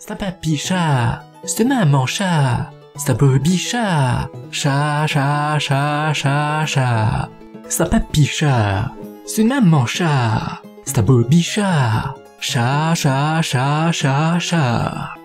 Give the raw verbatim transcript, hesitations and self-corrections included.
C'est un papy chat, c'est maman chat, c'est un bobby chat, chat, chat, chat, chat, chat. C'est un papy chat, c'est maman chat, c'est un bobby chat, chat, chat, chat, chat, chat.